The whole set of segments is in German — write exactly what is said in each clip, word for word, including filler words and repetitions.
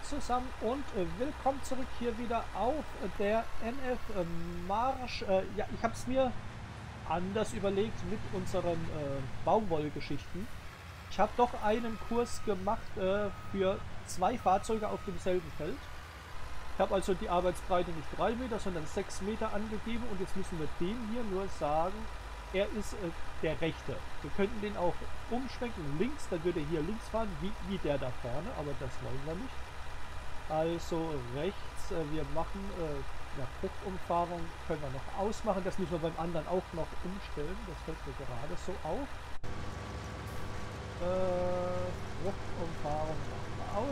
zusammen und äh, willkommen zurück hier wieder auf der N F äh, Marsch. Äh, ja, ich habe es mir anders überlegt mit unseren äh, Baumwollgeschichten. Ich habe doch einen Kurs gemacht äh, für zwei Fahrzeuge auf demselben Feld. Ich habe also die Arbeitsbreite nicht drei Meter, sondern sechs Meter angegeben und jetzt müssen wir dem hier nur sagen, er ist äh, der rechte. Wir könnten den auch umschwenken links, dann würde er hier links fahren, wie, wie der da vorne, aber das wollen wir nicht. Also rechts, äh, wir machen äh, ja, Fruchtumfahrung können wir noch ausmachen, das müssen wir beim anderen auch noch umstellen, das fällt mir gerade so auf. Äh, Fruchtumfahrung machen wir aus.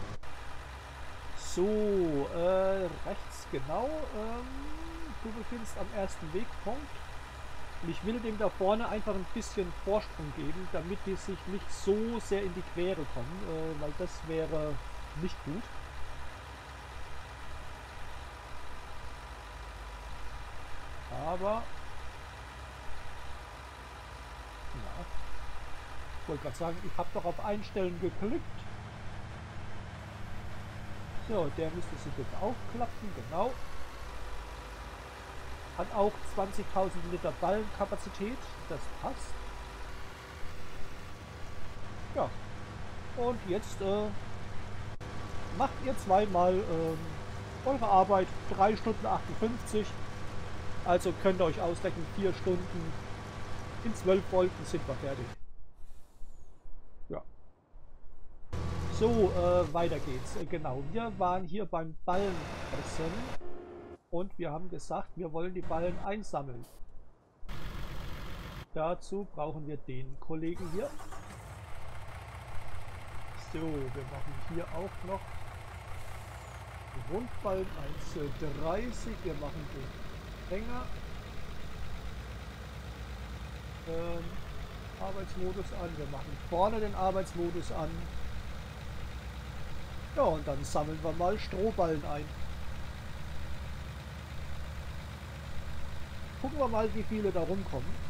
So, äh, rechts genau, ähm, du beginnst am ersten Wegpunkt. Und ich will dem da vorne einfach ein bisschen Vorsprung geben, damit die sich nicht so sehr in die Quere kommen, äh, weil das wäre nicht gut. Aber, ja, ich wollte gerade sagen, ich habe doch auf Einstellen geklickt. So, der müsste sich jetzt aufklappen, genau. Hat auch zwanzigtausend Liter Ballenkapazität, das passt. Ja, und jetzt äh, macht ihr zweimal ähm, eure Arbeit, drei Stunden achtundfünfzig. Also könnt ihr euch ausrechnen, vier Stunden in zwölf Wolken sind wir fertig. Ja. So, äh, weiter geht's. Äh, genau, wir waren hier beim Ballenpressen und wir haben gesagt, wir wollen die Ballen einsammeln. Dazu brauchen wir den Kollegen hier. So, wir machen hier auch noch Rundballen eins Komma dreißig. Wir machen den Hänger. Ähm, Arbeitsmodus an. Wir machen vorne den Arbeitsmodus an. Ja, und dann sammeln wir mal Strohballen ein. Gucken wir mal, wie viele da rumkommen.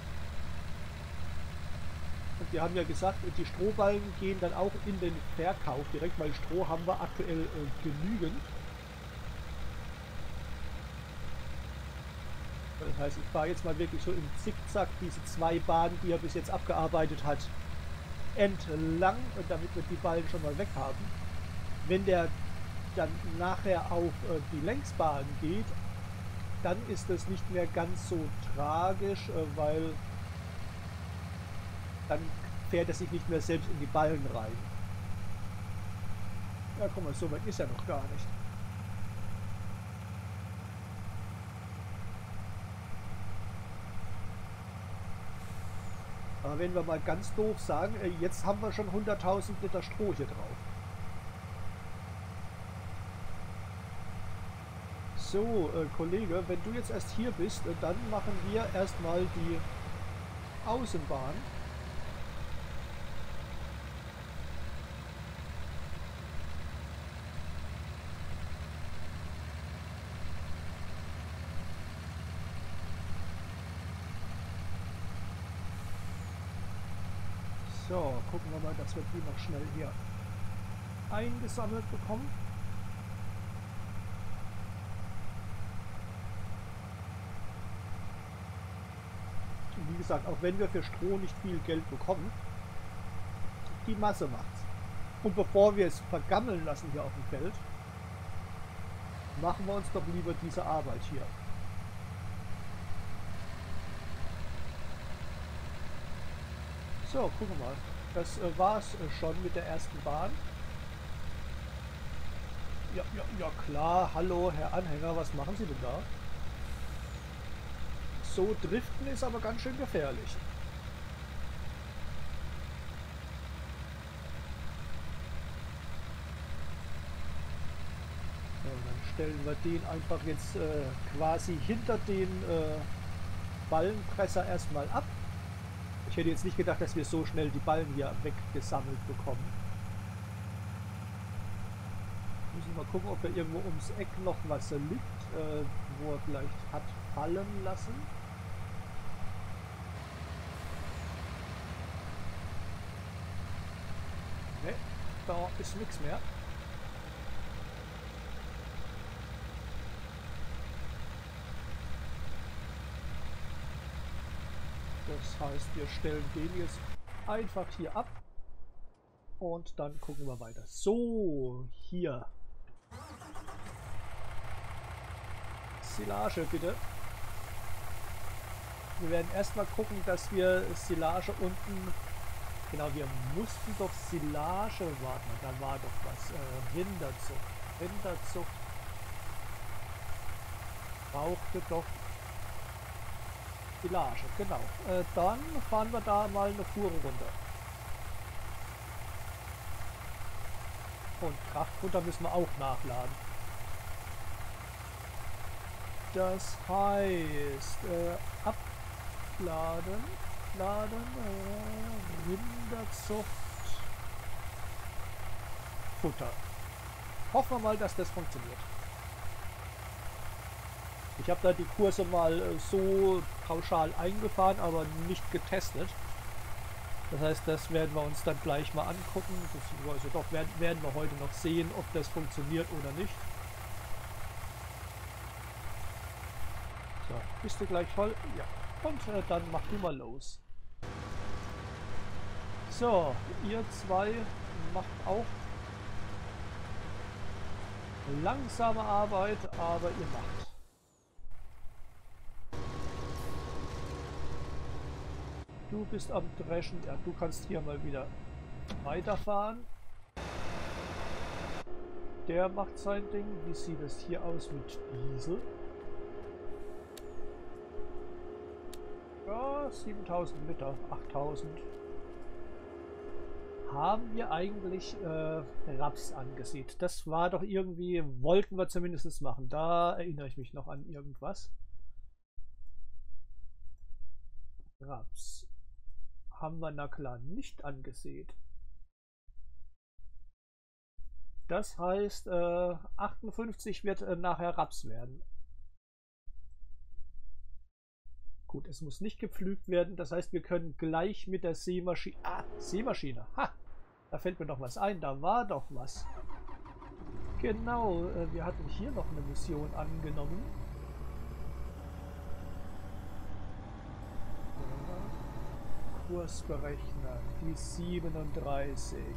Und wir haben ja gesagt, die Strohballen gehen dann auch in den Verkauf direkt, weil Stroh haben wir aktuell äh, genügend. Das heißt, ich fahre jetzt mal wirklich so im Zickzack diese zwei Bahnen, die er bis jetzt abgearbeitet hat, entlang, damit wir die Ballen schon mal weg haben. Wenn der dann nachher auf äh, die Längsbahn geht, dann ist das nicht mehr ganz so tragisch, äh, weil dann fährt er sich nicht mehr selbst in die Ballen rein. Ja, guck mal, so weit ist er noch gar nicht. Aber wenn wir mal ganz doof sagen, äh, jetzt haben wir schon hunderttausend Liter Stroh hier drauf. So, äh, Kollege, wenn du jetzt erst hier bist, äh, dann machen wir erstmal die Außenbahn. So, gucken wir mal, dass wir die noch schnell hier eingesammelt bekommen. Und wie gesagt, auch wenn wir für Stroh nicht viel Geld bekommen, die Masse macht's. Und bevor wir es vergammeln lassen hier auf dem Feld, machen wir uns doch lieber diese Arbeit hier. So, gucken wir mal. Das äh, war es äh, schon mit der ersten Bahn. Ja, ja, ja klar. Hallo, Herr Anhänger, was machen Sie denn da? So driften ist aber ganz schön gefährlich. So, dann stellen wir den einfach jetzt äh, quasi hinter den äh, Ballenpresser erstmal ab. Ich hätte jetzt nicht gedacht, dass wir so schnell die Ballen hier weggesammelt bekommen. Müssen wir gucken, ob da irgendwo ums Eck noch was liegt, äh, wo er vielleicht hat fallen lassen. Ne, da ist nichts mehr. Das heißt, wir stellen den jetzt einfach hier ab. Und dann gucken wir weiter. So, hier. Silage bitte. Wir werden erstmal gucken, dass wir Silage unten... Genau, wir mussten doch Silage... Warte mal, da war doch was. Äh, Rinderzucht. Rinderzucht brauchte doch Silage, genau. Äh, dann fahren wir da mal eine Fuhre runter. Und Kraftfutter müssen wir auch nachladen. Das heißt, äh, abladen, laden, äh, Rinderzucht, Futter. Hoffen wir mal, dass das funktioniert. Ich habe da die Kurse mal äh, so pauschal eingefahren, aber nicht getestet. Das heißt, das werden wir uns dann gleich mal angucken. Das, also doch werden, werden wir heute noch sehen, ob das funktioniert oder nicht. So, bist du gleich voll? Ja. Und äh, dann mach du mal los. So, ihr zwei macht auch langsame Arbeit, aber ihr macht. Du bist am Dreschen. Ja, du kannst hier mal wieder weiterfahren. Der macht sein Ding. Wie sieht es hier aus mit Diesel? Ja, siebentausend Liter, achttausend. Haben wir eigentlich äh, Raps angesät? Das war doch irgendwie, wollten wir zumindest machen. Da erinnere ich mich noch an irgendwas. Raps haben wir na klar nicht angesät. Das heißt, äh, achtundfünfzig wird äh, nachher Raps werden. Gut, es muss nicht gepflügt werden. Das heißt, wir können gleich mit der Sämaschine... Ah, Sämaschine. Ha! Da fällt mir doch was ein. Da war doch was. Genau, äh, wir hatten hier noch eine Mission angenommen. Kursberechner, die siebenunddreißig.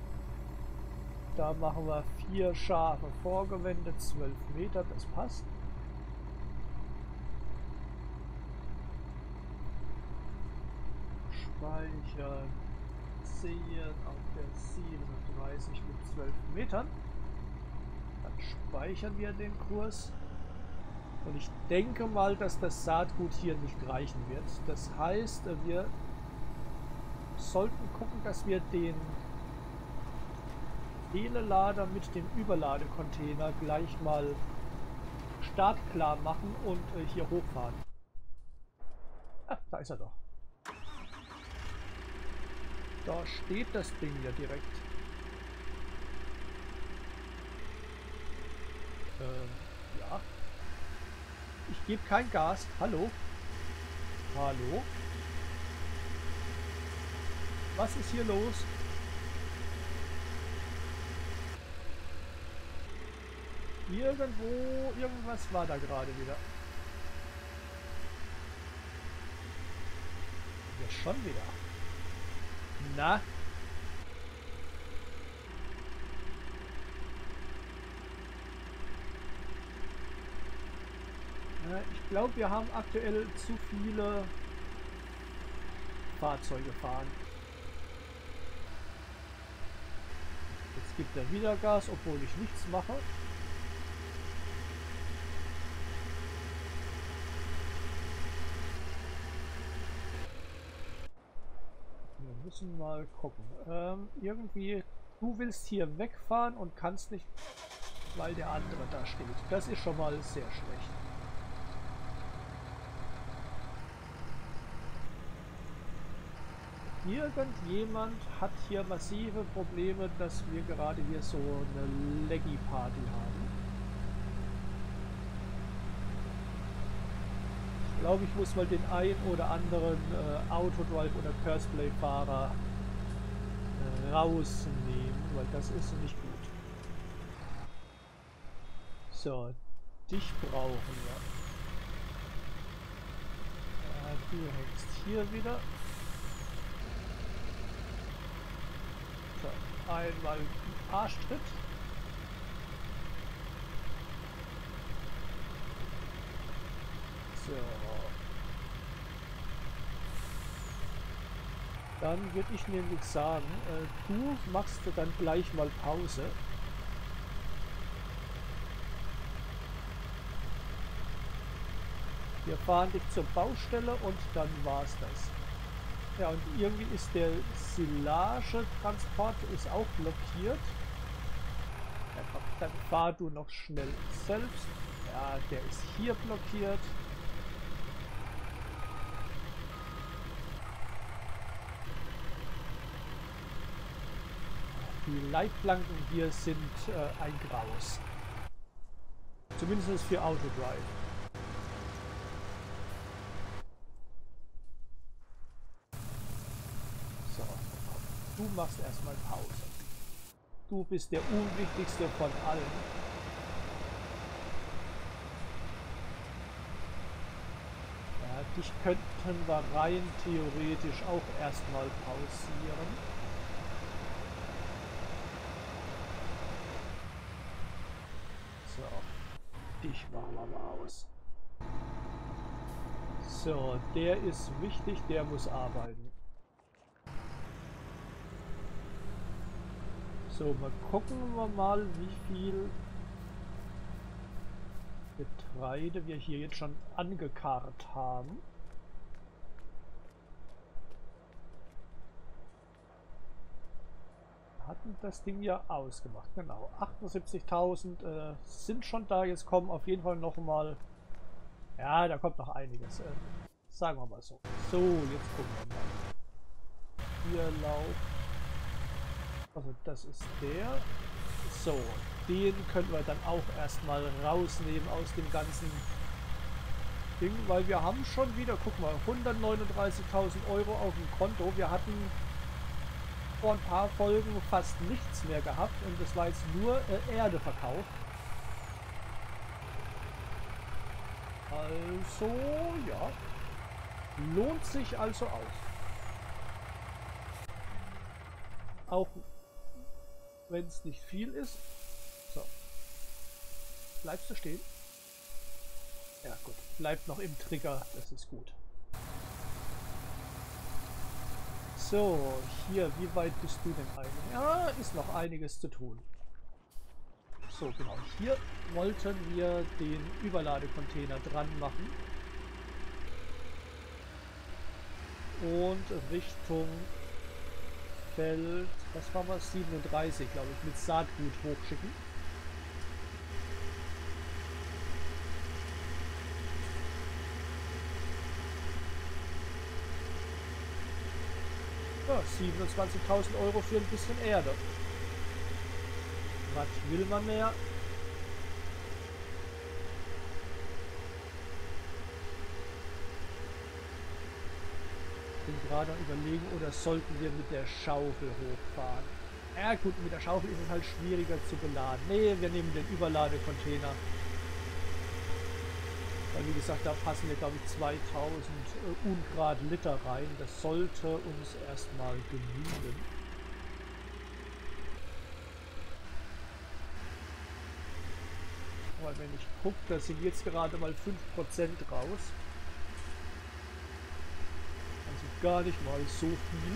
Da machen wir vier Schafe Vorgewände, zwölf Meter, das passt. Speichern, sehen auf der siebenunddreißig mit zwölf Metern. Dann speichern wir den Kurs. Und ich denke mal, dass das Saatgut hier nicht reichen wird. Das heißt, wir sollten gucken, dass wir den Telelader mit dem Überladecontainer gleich mal startklar machen und äh, hier hochfahren. Ah, da ist er doch. Da steht das Ding ja direkt. Äh, ja. Ich gebe kein Gas. Hallo? Hallo? Was ist hier los? Irgendwo, irgendwas war da gerade wieder. Ja, schon wieder. Na? Ja, ich glaube, wir haben aktuell zu viele Fahrzeuge fahren. Jetzt gibt er wieder Gas, obwohl ich nichts mache. Wir müssen mal gucken. Ähm, irgendwie, du willst hier wegfahren und kannst nicht, weil der andere da steht. Das ist schon mal sehr schlecht. Irgendjemand hat hier massive Probleme, dass wir gerade hier so eine Leggy-Party haben. Ich glaube, ich muss mal den ein oder anderen äh, Autodrive oder Curseplay-Fahrer äh, rausnehmen, weil das ist nicht gut. So, dich brauchen wir. Äh, Du hängst hier wieder. So, einmal Arschtritt. So. Dann würde ich nämlich sagen, äh, du machst dann gleich mal Pause. Wir fahren dich zur Baustelle und dann war's das. Ja, und irgendwie ist der Silage-Transport ist auch blockiert. Ja, komm, dann fahr du noch schnell selbst. Ja, der ist hier blockiert. Die Leitplanken hier sind äh, ein Graus. Zumindest für Autodrive. So, du machst erstmal Pause. Du bist der unwichtigste von allen. Ja, dich könnten wir rein theoretisch auch erstmal pausieren. So, dich machen wir mal aus. So, der ist wichtig, der muss arbeiten. So, mal gucken wir mal, wie viel Getreide wir hier jetzt schon angekarrt haben. Wir hatten das Ding ja ausgemacht, genau. achtundsiebzigtausend äh, sind schon da, jetzt kommen auf jeden Fall noch mal, ja, da kommt noch einiges, äh, sagen wir mal so. So, jetzt gucken wir mal. Hier Lauf. Also das ist der. So, den können wir dann auch erstmal rausnehmen aus dem ganzen Ding, weil wir haben schon wieder, guck mal, hundertneununddreißigtausend Euro auf dem Konto. Wir hatten vor ein paar Folgen fast nichts mehr gehabt und das war jetzt nur äh, Erde verkauft. Also, ja, lohnt sich also aus. Auch wenn es nicht viel ist. So. Bleibst du stehen? Ja gut, bleibt noch im Trigger, das ist gut. So, hier, wie weit bist du denn eigentlich? Ja, ist noch einiges zu tun. So, genau, hier wollten wir den Überladecontainer dran machen. Und Richtung Feld, was war was? siebenunddreißig, glaube ich, mit Saatgut hochschicken. Ja, siebenundzwanzigtausend Euro für ein bisschen Erde. Was will man mehr? Ich bin gerade überlegen, oder sollten wir mit der Schaufel hochfahren? Ja gut, mit der Schaufel ist es halt schwieriger zu beladen. Nee, wir nehmen den Überladecontainer. Weil wie gesagt, da passen ja glaube ich zweitausend äh, Ungrad Liter rein. Das sollte uns erstmal genügen. Aber wenn ich gucke, da sind jetzt gerade mal fünf Prozent raus. Also gar nicht mal so viel.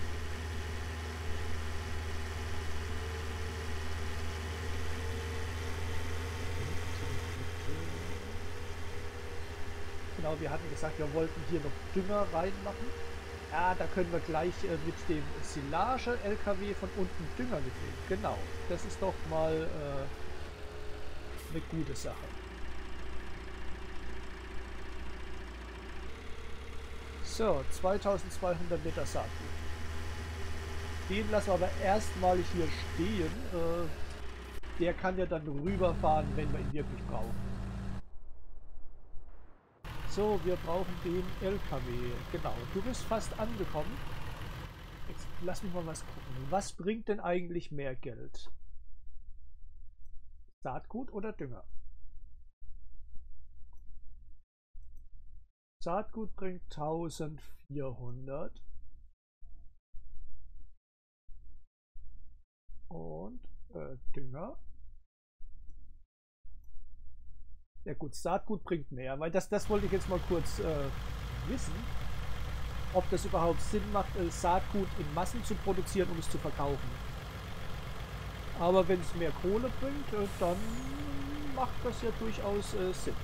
Genau, wir hatten gesagt, wir wollten hier noch Dünger reinmachen. Ja, da können wir gleich äh, mit dem Silage-L K W von unten Dünger mitnehmen. Genau, das ist doch mal äh, eine gute Sache. So, zweitausendzweihundert Liter Saatgut. Den lassen wir aber erstmal hier stehen. Äh, der kann ja dann rüberfahren, wenn wir ihn wirklich brauchen. So, wir brauchen den L K W. Genau, du bist fast angekommen. Jetzt lass mich mal was gucken. Was bringt denn eigentlich mehr Geld? Saatgut oder Dünger? Saatgut bringt eintausendvierhundert. Und äh, Dünger. Ja gut, Saatgut bringt mehr, weil das, das wollte ich jetzt mal kurz äh, wissen, ob das überhaupt Sinn macht, äh, Saatgut in Massen zu produzieren, um es zu verkaufen. Aber wenn es mehr Kohle bringt, äh, dann macht das ja durchaus äh, Sinn.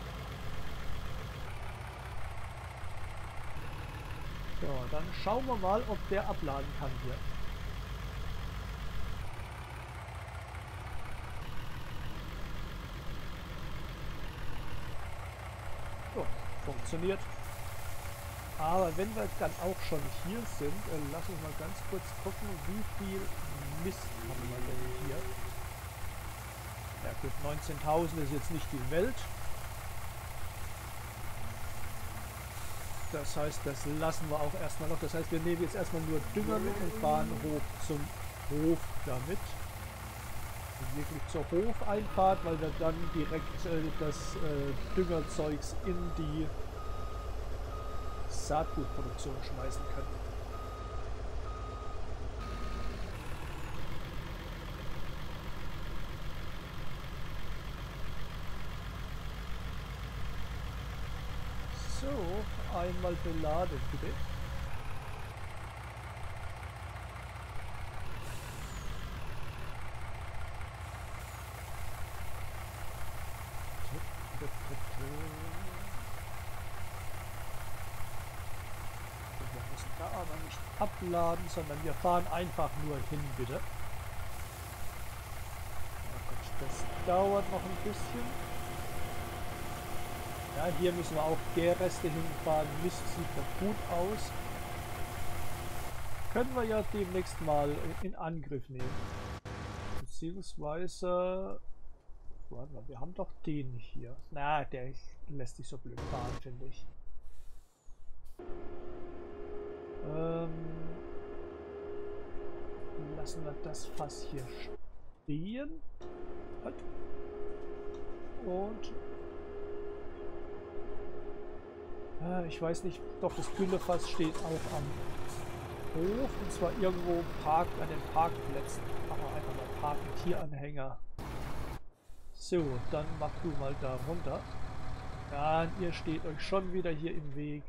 So, dann schauen wir mal, ob der abladen kann hier. So, funktioniert. Aber wenn wir dann auch schon hier sind, äh, lass uns mal ganz kurz gucken, wie viel Mist haben wir denn hier. Ja gut, neunzehntausend ist jetzt nicht die Welt. Das heißt, das lassen wir auch erstmal noch. Das heißt, wir nehmen jetzt erstmal nur Dünger mit und fahren hoch zum Hof damit. Wirklich zur Hofeinfahrt, weil wir dann direkt äh, das äh, Düngerzeugs in die Saatgutproduktion schmeißen können. So, einmal beladen bitte. Wir müssen da aber nicht abladen, sondern wir fahren einfach nur hin, bitte. Ja gut, das dauert noch ein bisschen. Ja, hier müssen wir auch Gärreste hinfahren. Mist sieht doch gut aus. Können wir ja demnächst mal in Angriff nehmen. Beziehungsweise... Warte mal, wir haben doch den hier. Na, der lässt sich so blöd fahren, finde ich. Ähm, lassen wir das Fass hier stehen. Und äh, ich weiß nicht, doch das Güllefass steht auch am Hof. Und zwar irgendwo parkt an den Parkplätzen. Machen wir einfach mal Parken Tieranhänger. So, dann mach du mal da runter. Ja, ihr steht euch schon wieder hier im Weg.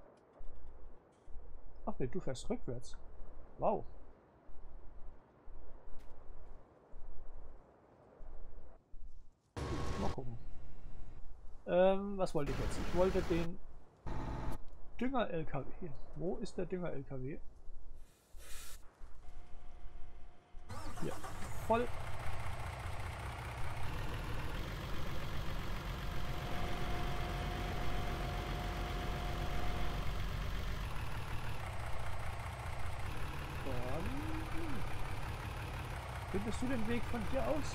Ach ne, du fährst rückwärts. Wow. Mal gucken. Ähm, was wollte ich jetzt? Ich wollte den Dünger-L K W. Wo ist der Dünger-L K W? Hier. Voll. Findest du den Weg von hier aus?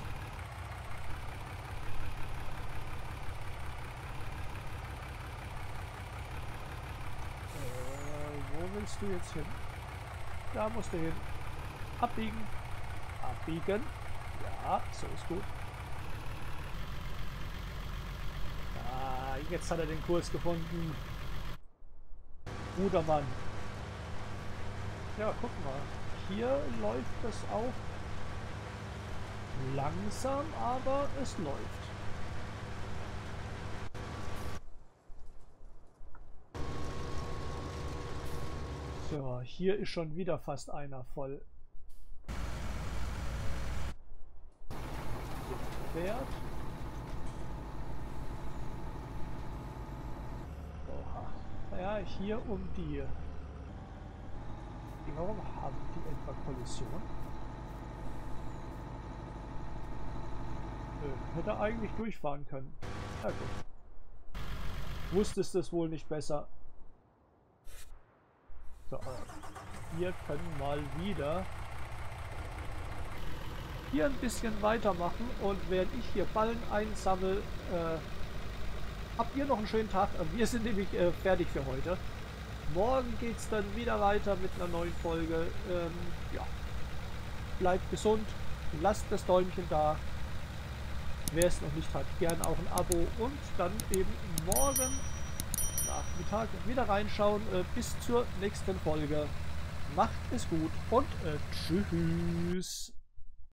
Äh, wo willst du jetzt hin? Da musst du hin. Abbiegen. Abbiegen. Ja, so ist gut. Ah, jetzt hat er den Kurs gefunden. Guter Mann. Ja, guck mal. Hier läuft das auch langsam, aber es läuft. So, hier ist schon wieder fast einer voll. Wert. Oha. Ja, hier um die. Warum haben die etwa Kollision? Hätte eigentlich durchfahren können. Ja gut. Wusstest es wohl nicht besser. So, wir können mal wieder hier ein bisschen weitermachen und während ich hier Ballen einsammle, äh, habt ihr noch einen schönen Tag. Wir sind nämlich äh, fertig für heute. Morgen geht es dann wieder weiter mit einer neuen Folge. Ähm, ja. Bleibt gesund, lasst das Däumchen da. Wer es noch nicht hat, gerne auch ein Abo und dann eben morgen, Nachmittag wieder reinschauen. Äh, bis zur nächsten Folge. Macht es gut und äh, tschüss.